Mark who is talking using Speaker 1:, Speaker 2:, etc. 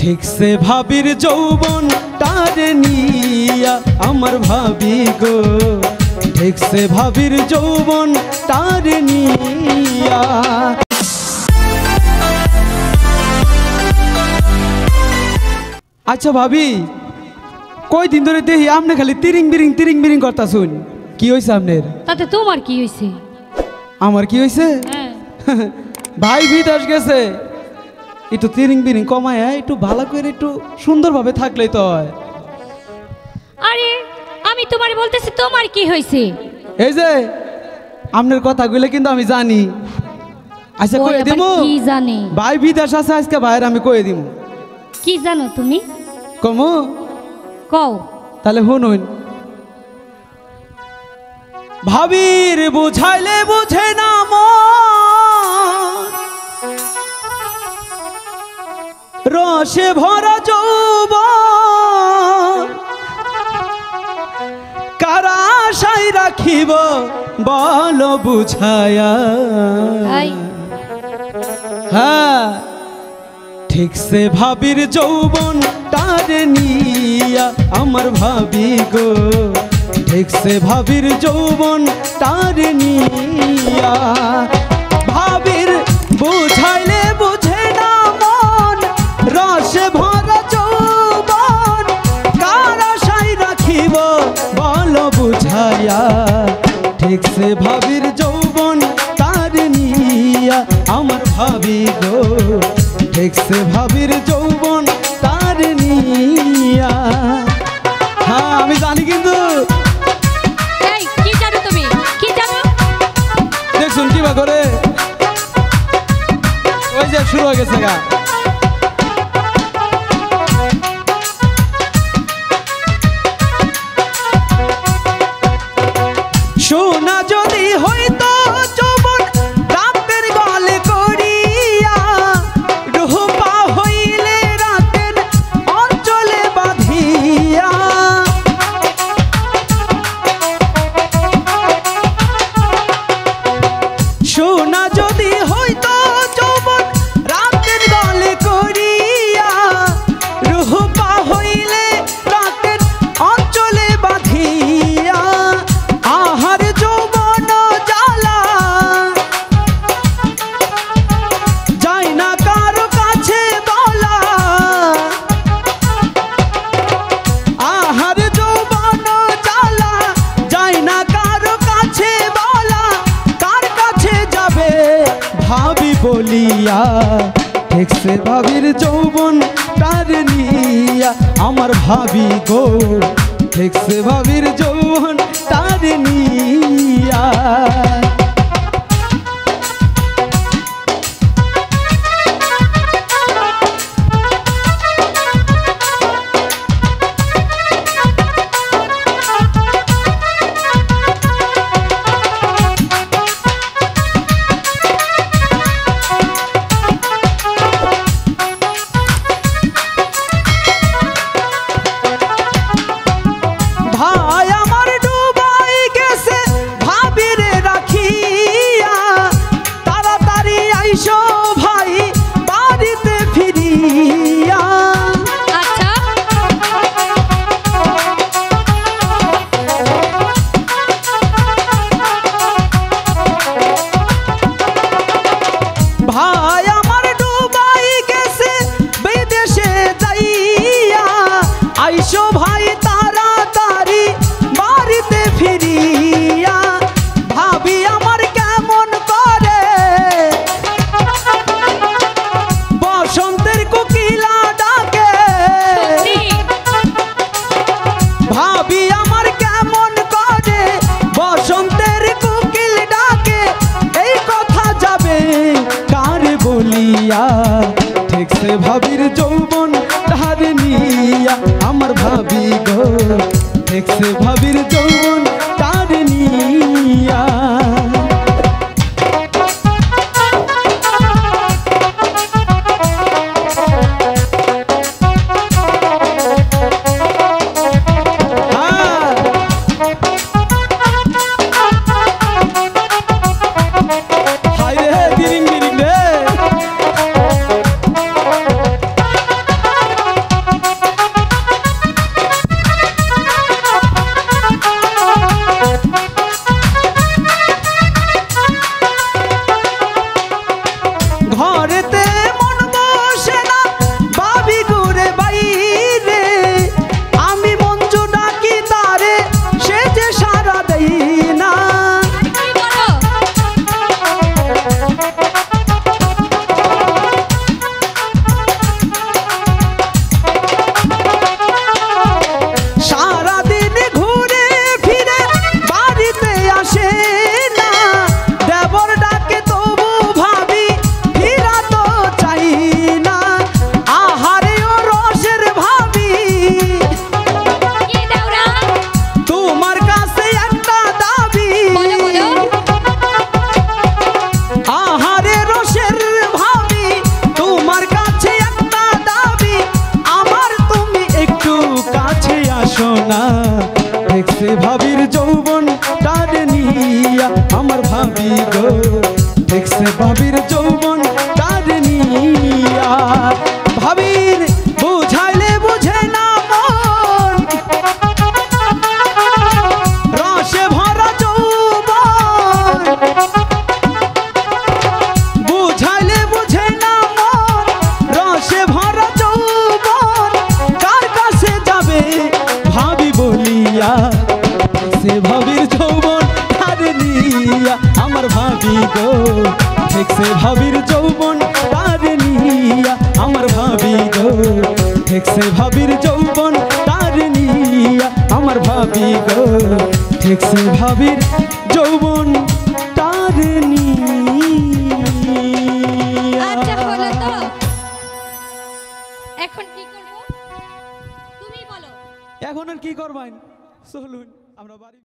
Speaker 1: ঠিক সে ভাবির যৌবন তারে নিয়া আমার ভাবি গো, ঠিক সে ভাবির যৌবন তারে নিয়া। আচ্ছা ভাবি, কই দিন ধরে দেখি আপনি খালি তিরিং বিরিং করতা শুন, কি হয়েছে আপনার?
Speaker 2: তাতে তোমার কি হয়েছে?
Speaker 1: আমার কি হয়েছে? ভাই বিদেশ গেছে, একটু তিরিং বিরিং কমায় একটু ভালো করে একটু সুন্দরভাবে থাকলেই তো হয়।
Speaker 2: আরে আমি তোমার বলতেছি তোমার কি হয়েছে?
Speaker 1: এই যে আপনার কথাগুলো কিন্তু আমি জানি। আচ্ছা কয়ে দিমু?
Speaker 2: কি জানি?
Speaker 1: ভাই বিদেশ আছে আজকে, ভাইয়ের আমি কয়ে দিমু।
Speaker 2: কি জানো তুমি?
Speaker 1: কমু
Speaker 2: কও
Speaker 1: তাহলে শুনুন। ভাবির বুঝাইলে বুঝে না মন, রসে ভরা যৌবন, কারা আশায় রাখিব বল বুঝায়া। হ্যাঁ ঠিক সে ভাবির যৌবন তারে নিয়া আমার ভাবি গো, ঠিক সে ভাবির যৌবন তারে নিয়া। ভাবির বুঝাইলে বুঝে না মন, রসে ভরা যৌবন, কার আশায় রাখিব বল বুঝায়া। ঠিক সে ভাবির যৌবন তারে নিয়া আমার ভাবি গো, ঠিক সে ভাবির যৌবন তার নিয়া। হ্যাঁ আমি জানি কিন্তু।
Speaker 2: কি জানো তুমি? কি জানো?
Speaker 1: দেখুন কি বা করে, ওই যে শুরু হয়ে গেছে গা। সোনা যদি হইতো যৌবন রাতের গলে করিয়া, রূপা হইলে রাতের অঞ্চলে বাঁধিয়া। সোনা যদি হইতো যৌবন রাতের গলে করিয়া, রূপা হইলে রাতের অঞ্চলে বাঁধিয়া। আহার যৌবন জ্বালা যাই না কারো কাছে বলা, আহার যৌবন জ্বালা যাই না কারো কাছে বলা, কার কাছে যাবে ভাবি বলিয়া। ঠিক সে ভাবির যৌবন তার নিয়া আমার ভাবি গো, ঠিক সে ভাবির যৌবন তার নিয়া। ভাই আমার ডুবাই গেছে ভাবিরে রাখিয়া, তাড়াতাড়ি আইসো ভাই বাড়িতে ফিরিয়া।
Speaker 2: আচ্ছা
Speaker 1: ভাই আমার ডুবাই গেছে বিদেশে যাইয়া, আইসো ভাই তাড়াতাড়ি বাড়িতে ফিরিয়া। ভাবি আমার কেমন করে বসন্তের কোকিলা ডাকে, ভাবি আমার কেমন করে বসন্তের কোকিল ডাকে, এই কথা যাবে কার বলিয়া। ঠিক সে ভাবির যৌবন তার নিয়া আমার ভাবি গো, ঠিক সে ভাবির যৌবন তার নিয়া। হায় রে তিরিং বিরিং রে। ভাবির যৌবন তারে নিয়া আমার ভাবি গো ঠেকছে ভাবির যৌবন তারে নিয়া আমার ভাবি গো ঠেকছে ভাবির যৌবন তারে নিয়া।
Speaker 2: আচ্ছা হলো তো, এখন কি করব তুমি বলো।
Speaker 1: এখন আর কি করবেন, চলুন আমরা বাড়ি।